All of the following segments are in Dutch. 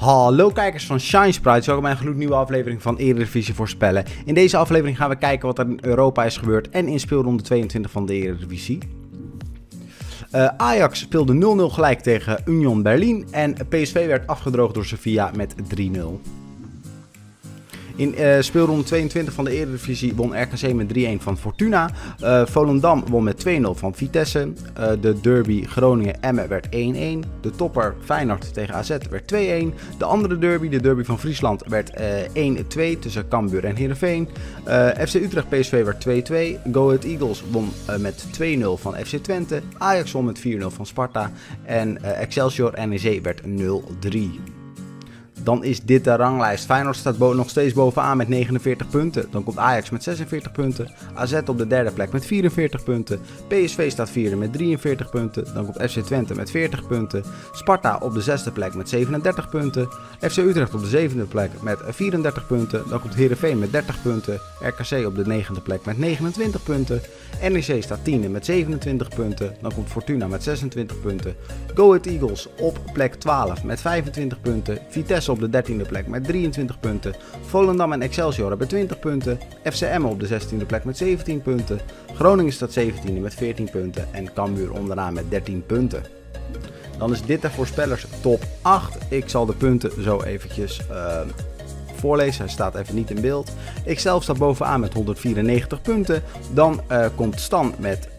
Hallo kijkers van Shine Sprites, welkom bij een gloednieuwe aflevering van Eredivisie voorspellen. In deze aflevering gaan we kijken wat er in Europa is gebeurd en in speelronde 22 van de Eredivisie. Ajax speelde 0-0 gelijk tegen Union Berlin en PSV werd afgedroogd door Sevilla met 3-0. In speelronde 22 van de Eredivisie won RKC met 3-1 van Fortuna. Volendam won met 2-0 van Vitesse. De derby Groningen-Emmen werd 1-1. De topper Feyenoord tegen AZ werd 2-1. De andere derby, de derby van Friesland, werd 1-2 tussen Cambuur en Heerenveen. FC Utrecht-PSV werd 2-2. Go Ahead Eagles won met 2-0 van FC Twente. Ajax won met 4-0 van Sparta. En Excelsior-NEC werd 0-3. Dan is dit de ranglijst. Feyenoord staat nog steeds bovenaan met 49 punten. Dan komt Ajax met 46 punten. AZ op de derde plek met 44 punten. PSV staat vierde met 43 punten. Dan komt FC Twente met 40 punten. Sparta op de zesde plek met 37 punten. FC Utrecht op de zevende plek met 34 punten. Dan komt Heerenveen met 30 punten. RKC op de negende plek met 29 punten. NEC staat tiende met 27 punten. Dan komt Fortuna met 26 punten. Go Ahead Eagles op plek 12 met 25 punten. Vitesse op de 13e plek met 23 punten. Volendam en Excelsior hebben 20 punten. FC Emmen op de 16e plek met 17 punten. Groningen staat 17e met 14 punten. En Cambuur onderaan met 13 punten. Dan is dit de voorspellers top 8. Ik zal de punten zo eventjes voorlezen. Hij staat even niet in beeld. Ik zelf sta bovenaan met 194 punten. Dan komt Stan met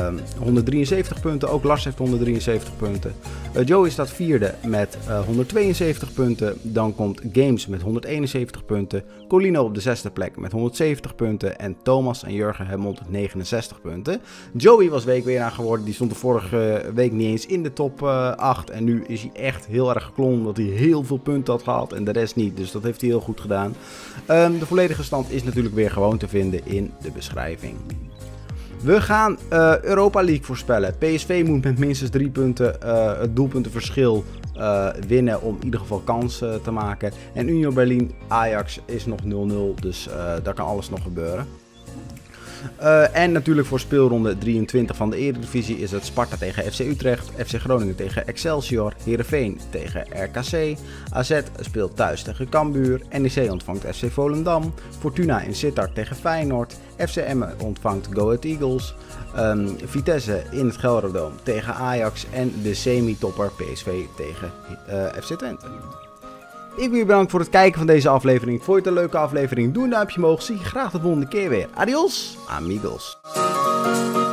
173 punten. Ook Lars heeft 173 punten. Joey staat vierde met 172 punten. Dan komt Games met 171 punten. Colino op de zesde plek met 170 punten. En Thomas en Jurgen hebben 169 punten. Joey was weekwinnaar geworden. Die stond de vorige week niet eens in de top 8. En nu is hij echt heel erg geklommen. Omdat hij heel veel punten had gehad en de rest niet. Dus dat heeft hij heel goed gedaan. De volledige stand is natuurlijk weer gewoon te vinden in de beschrijving. We gaan Europa League voorspellen. PSV moet met minstens 3 punten het doelpuntenverschil winnen om in ieder geval kans te maken. En Union Berlin Ajax is nog 0-0, dus daar kan alles nog gebeuren. En natuurlijk voor speelronde 23 van de Eredivisie is het Sparta tegen FC Utrecht, FC Groningen tegen Excelsior, Heerenveen tegen RKC, AZ speelt thuis tegen Cambuur, NEC ontvangt FC Volendam, Fortuna in Sittard tegen Feyenoord, FC Emmen ontvangt Go Ahead Eagles, Vitesse in het Gelderdoom tegen Ajax en de semi-topper PSV tegen FC Twente. Ik wil je bedanken voor het kijken van deze aflevering. Vond je het een leuke aflevering? Doe een duimpje omhoog. Zie je graag de volgende keer weer. Adios, amigos.